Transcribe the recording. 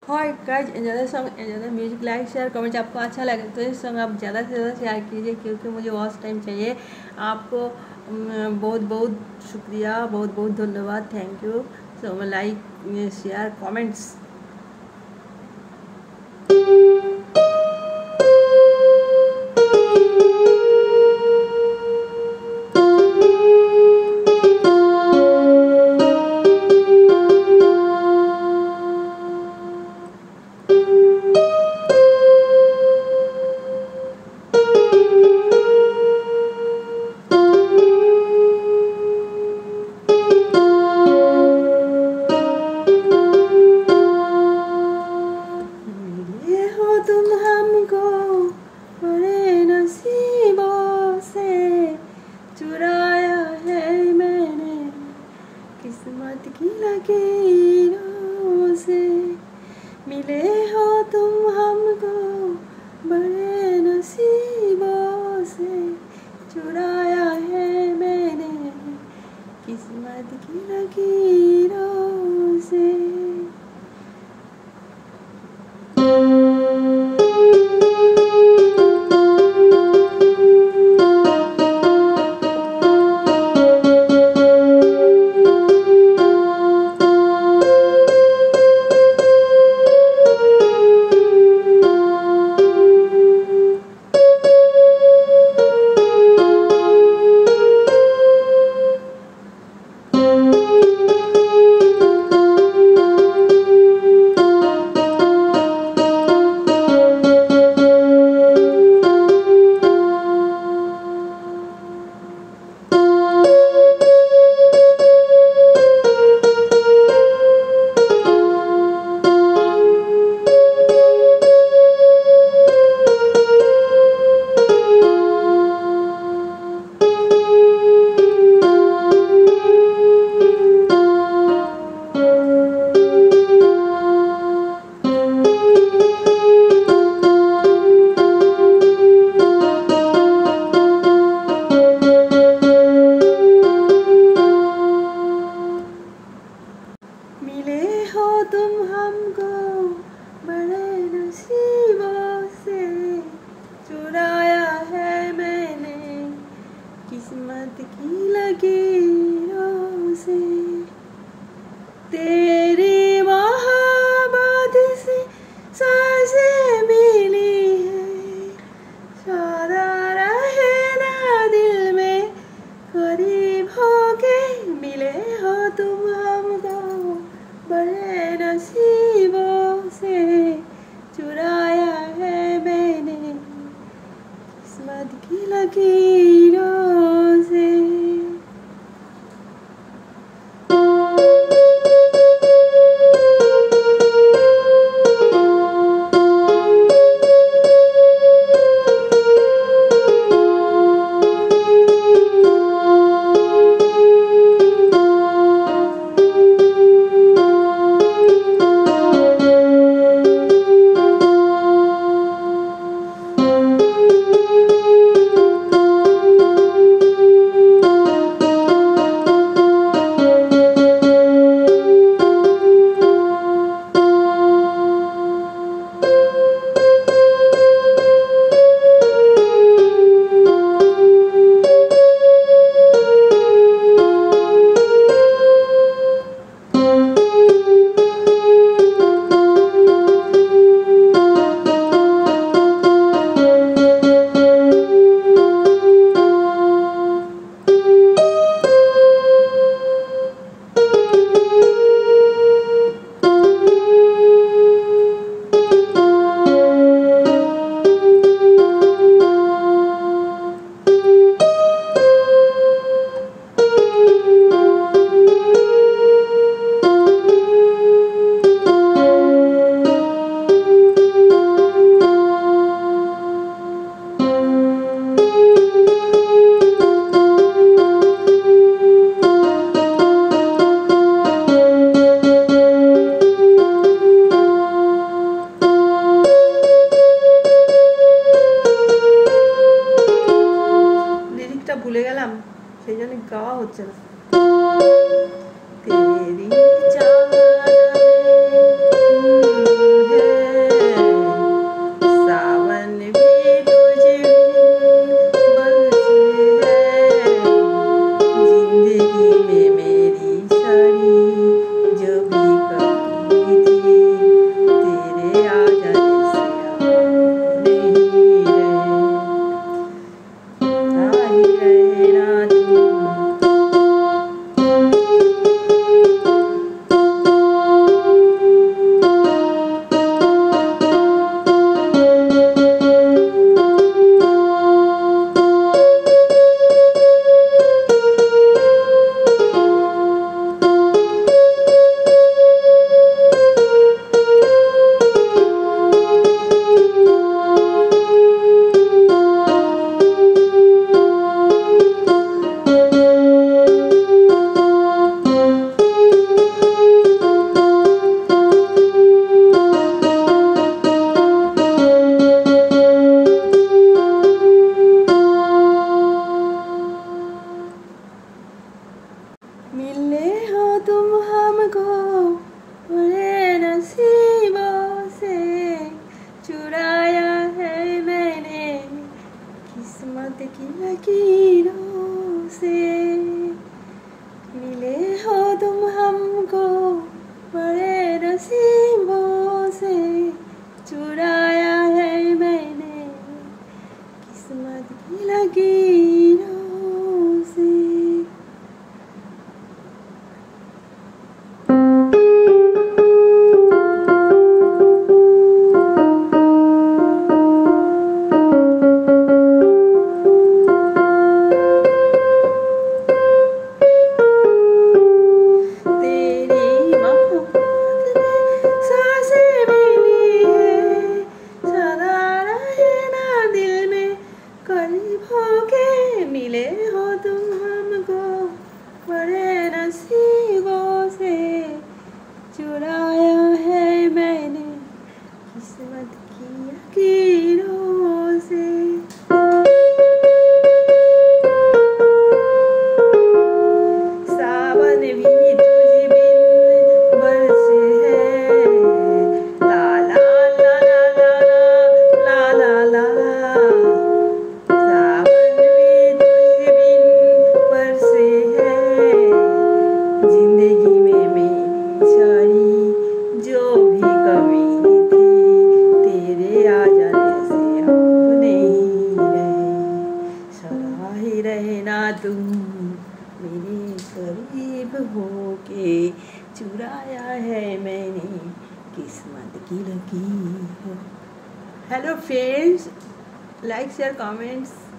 Hi guys, enjoy the song, enjoy the music, like share comment. आपको अच्छा लगे तो इस सॉन्ग आप ज़्यादा से ज़्यादा शेयर कीजिए, क्योंकि मुझे वॉच टाइम चाहिए। आपको बहुत बहुत शुक्रिया, बहुत बहुत धन्यवाद। Thank you so much. Like share comments. तुम हमको बड़े नसीबों से चुराया है मैंने, किस्मत की लकीरों से। मिले हो तुम हमको बड़े नसीबों से, चुराया है मैंने किस्मत की लकीरों से। मिले हो तुम हमको बड़े नसीबों से, चुराया है मैंने किस्मत की लकीरों से। तेरी मोहब्बत से सांसें मिली है, सदा रहे ना दिल में करीब होके। मिले हो तुम हमको बड़े नसीबों से, चुराया है मैंने किस्मत की लकीरों से। ভুলে গেলাম, সেই জন্য গাওয়া হচ্ছে না। तेरी चाहत में जिंदगी है। Hello friends, like share comments